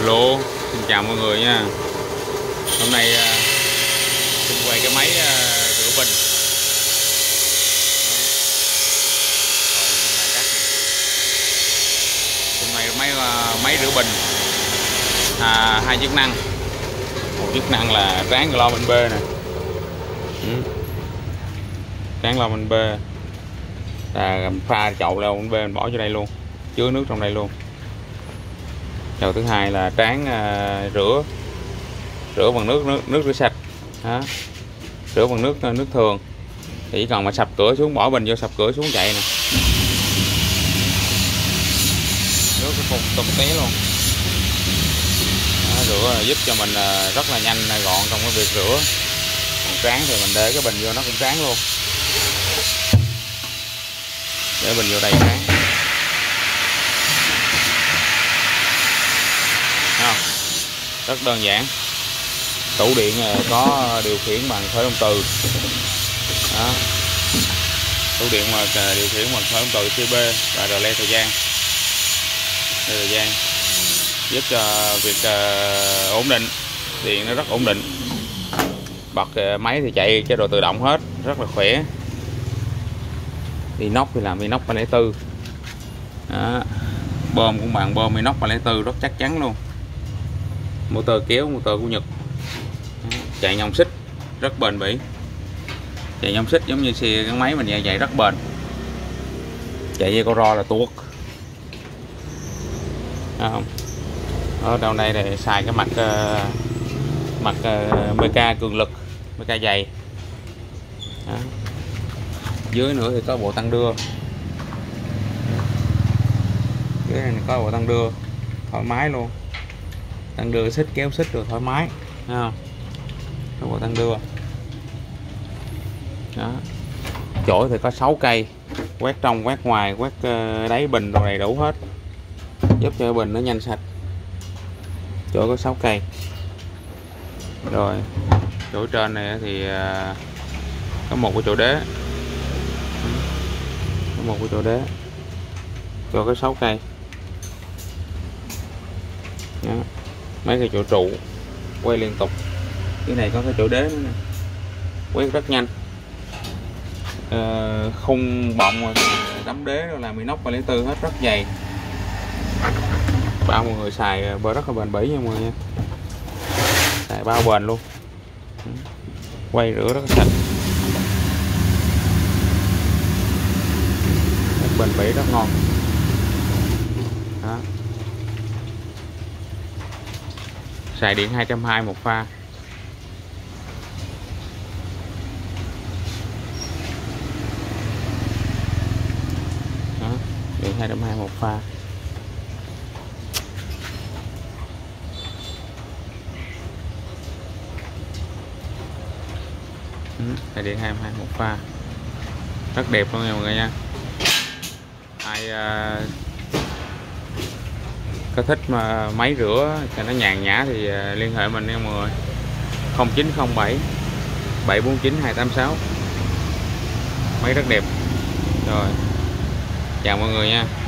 Alo, xin chào mọi người nha. Hôm nay xin quay cái máy rửa bình. Hôm nay máy rửa bình hai chức năng. Một chức năng là tráng lo bên B nè. Tráng lo bên B là pha chậu lo bên B mình bỏ vô đây luôn, chứa nước trong đây luôn. Đầu thứ hai là tráng rửa bằng nước rửa sạch đó. Rửa bằng nước thường thì chỉ cần mà sập cửa xuống, bỏ bình vô sập cửa xuống chạy nè, nước cái phun tung té luôn đó. Rửa giúp cho mình rất là nhanh gọn trong cái việc rửa. Còn tráng thì mình để cái bình vô nó cũng tráng luôn, để bình vô đây tráng. Không? Rất đơn giản. Tủ điện có điều khiển bằng khởi động từ đó. Tủ điện mà điều khiển bằng khởi động từ CB và relay thời gian. Giúp cho việc ổn định điện, nó rất ổn định. Bật máy thì chạy chế độ tự động hết, rất là khỏe. Inox thì làm inox 304 đó. Bơm cũng bằng bơm inox 304, rất chắc chắn luôn. Motor kéo, motor của Nhật. Chạy nhông xích rất bền bỉ. Chạy nhông xích giống như xe gắn máy mình chạy rất bền. Chạy với con ro là tuột. Không? Ở đâu đây thì xài cái mặt MK cường lực, MK dày. Đó. Dưới nữa thì có bộ tăng đưa. Dưới này có bộ tăng đưa thoải mái luôn. Tăng đưa xích, kéo xích rồi thoải mái. Thấy không? Có bộ tăng đưa. Đó. Chổi thì có 6 cây, quét trong quét ngoài, quét đáy bình rồi đầy đủ hết, giúp cho bình nó nhanh sạch. Chổi có 6 cây. Rồi chỗ trên này thì có một cái chỗ đế, có một cái chỗ đế cho cái 6 cây. Đó. Mấy cái chỗ trụ quay liên tục. Cái này có cái chỗ đế nữa nè, quét rất nhanh. Khung bọng tấm đế rồi làm inox 304 hết, rất dày. Bao mọi người xài rất là bền bỉ nha mọi người nha. Xài bao bền luôn. Quay rửa rất sạch, rất bền bỉ, rất ngon. Đó. Xài điện 220 một pha. Đó. Điện 220 một pha. Xài điện 220 một pha. Rất đẹp luôn nha mọi người nha. Ai có thích mà máy rửa cho nó nhàn nhã thì liên hệ mình nha mọi người. 0907 749 286. Máy rất đẹp. Rồi, chào mọi người nha.